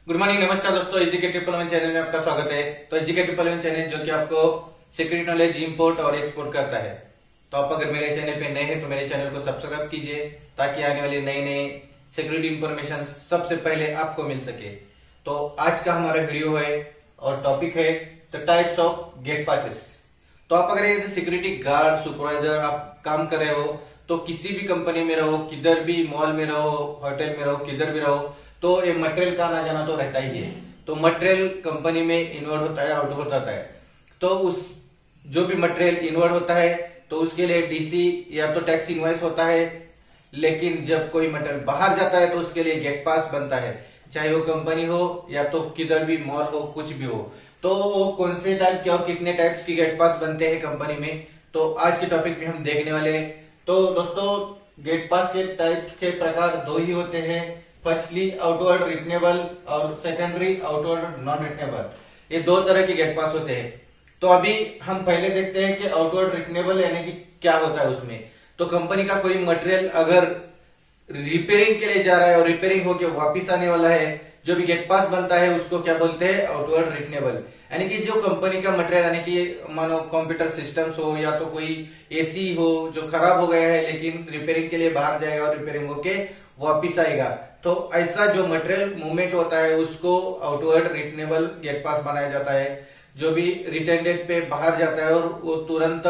Good morning, नमस्कार दोस्तों। एजीके 111 channel में आपका स्वागत है। तो एजीके 111 चैनल जो कि आपको सिक्योरिटी नॉलेज इंपोर्ट और एक्सपोर्ट करता है। तो आप अगर मेरे चैनल पे नए हैं तो मेरे चैनल को सब्सक्राइब कीजिए ताकि आने वाली नई नई सिक्योरिटी इंफॉर्मेशन सबसे पहले आपको मिल सके। तो आज का हमारा वीडियो है और टॉपिक है the types of gate passes. तो आप अगर एज सिक्योरिटी गार्ड सुपरवाइजर आप काम कर रहे हो तो किसी भी कंपनी में रहो, किधर भी मॉल में रहो, होटल में रहो, किधर भी रहो, तो ये मटेरियल का आना जाना तो रहता ही है। तो मटेरियल कंपनी में इन्वर्ट होता है, आउटवर्ड होता है। तो उस जो भी मटेरियल इन्वर्ट होता है तो उसके लिए डीसी या तो टैक्स इनवॉइस होता है। लेकिन जब कोई मटेरियल बाहर जाता है तो उसके लिए गेट पास बनता है, चाहे वो कंपनी हो या तो किधर भी मॉल हो, कुछ भी हो। तो वो कौन से टाइप के और कितने टाइप्स की गेट पास बनते हैं कंपनी में, तो आज के टॉपिक में हम देखने वाले हैं। तो दोस्तों, गेट पास के टाइप के प्रकार दो ही होते हैं। फर्स्टली आउटवर्ड रिटनेबल और सेकेंडरी आउटवर्ड नॉन रिटनेबल। ये दो तरह के गेट पास होते हैं। तो अभी हम पहले देखते हैं कि आउटवर्ड रिटनेबल यानी कि क्या होता है उसमें। तो कंपनी का कोई मटेरियल अगर रिपेयरिंग के लिए जा रहा है और रिपेयरिंग होकर वापिस आने वाला है, जो भी गेट पास बनता है उसको क्या बोलते हैं, आउटवर्ड रिटनेबल। यानी कि जो कंपनी का मटेरियल, यानी कि मानो कंप्यूटर सिस्टम्स हो या तो कोई एसी हो जो खराब हो गया है लेकिन रिपेयरिंग के लिए बाहर जाएगा और रिपेयरिंग होके वापिस आएगा, तो ऐसा जो मटेरियल मूवमेंट होता है उसको आउटवर्ड रिटनेबल गेट पास बनाया जाता है। जो भी रिटर्न डेट पे बाहर जाता है और वो तुरंत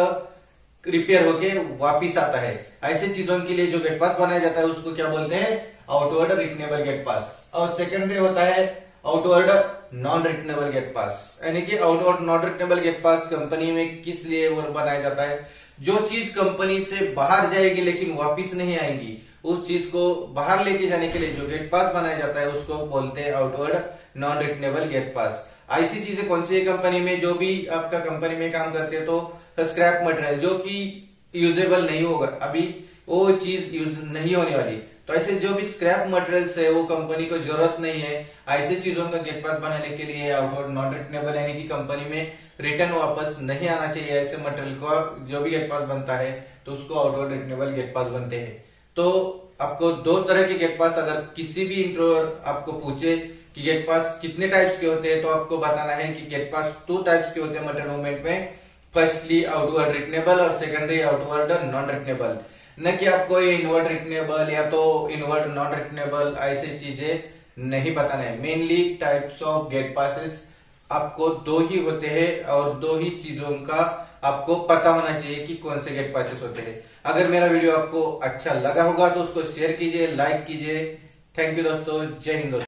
रिपेयर होके वापिस आता है, ऐसे चीजों के लिए जो गेट पास बनाया जाता है उसको क्या बोलते हैं, आउटवर्ड रिटनेबल गेट पास। और सेकेंडरी होता है outward non returnable gate pass. यानी कि outward non returnable gate pass company में किस लिए वो बनाया जाता है, जो चीज कंपनी से बाहर जाएगी लेकिन वापिस नहीं आएगी, उस चीज को बाहर लेके जाने के लिए जो गेट पास बनाया जाता है उसको बोलते हैं outward non returnable gate pass. ऐसी चीजें कौन सी है कंपनी में, जो भी आपका कंपनी में काम करते हैं तो स्क्रैप मटेरियल जो कि यूजेबल नहीं होगा, अभी वो चीज यूज नहीं होने वाली, तो ऐसे जो भी स्क्रैप मटेरियल्स है वो कंपनी को जरूरत नहीं है, ऐसे चीजों का गेट पास बनाने के लिए आउटवर्ड नॉन रिटनेबल यानी कि कंपनी में रिटर्न वापस नहीं आना चाहिए ऐसे मटेरियल को जो भी गेट पास बनता है, तो उसको आउटवर्ड रिटनेबल गेट पास बनते हैं। तो आपको दो तरह के गेट पास, अगर किसी भी इंटरव्यूअर आपको पूछे कि गेट पास कितने टाइप्स के होते हैं, तो आपको बताना है कि गेट पास टू टाइप्स के होते हैं मटेरियल मूवमेंट में। फर्स्टली आउटवर्ड रिटनेबल और सेकेंडरी आउटवर्ड नॉन रिटनेबल। न कि आपको ये इनवर्ड रिटनेबल या तो इनवर्ड नॉन रिटनेबल ऐसी चीजें नहीं बताना है। Mainly types of gate passes आपको दो ही होते हैं और दो ही चीजों का आपको पता होना चाहिए कि कौन से गेट पासेस होते हैं। अगर मेरा वीडियो आपको अच्छा लगा होगा तो उसको शेयर कीजिए, लाइक कीजिए। थैंक यू दोस्तों, जय हिंद दोस्तों।